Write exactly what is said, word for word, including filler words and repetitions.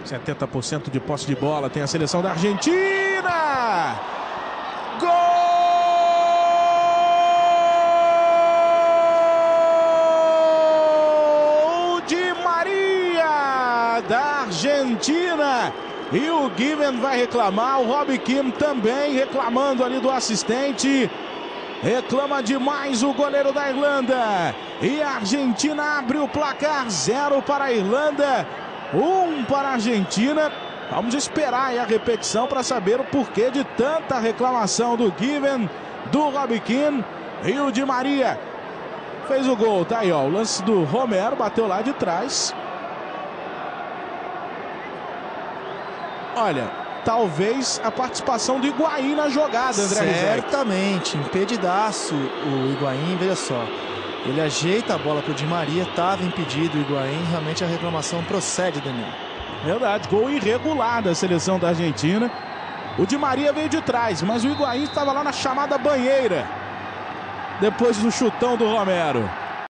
setenta por cento de posse de bola tem a seleção da Argentina. Gol de Maria da Argentina. E o Given vai reclamar, o Robbie Keane também reclamando ali do assistente. Reclama demais o goleiro da Irlanda. E a Argentina abre o placar. Zero para a Irlanda, um para a Argentina. Vamos esperar aí a repetição para saber o porquê de tanta reclamação do Given, do Robbie Keane. E o Di Maria fez o gol. Tá aí, ó, o lance do Romero, bateu lá de trás. Olha, talvez a participação do Higuaín na jogada, André Rizek. Certamente, impedidaço o Higuaín, veja só. Ele ajeita a bola para o Di Maria, estava impedido o Higuaín, realmente a reclamação procede, Daniel. Verdade, gol irregular da seleção da Argentina. O Di Maria veio de trás, mas o Higuaín estava lá na chamada banheira, depois do chutão do Romero.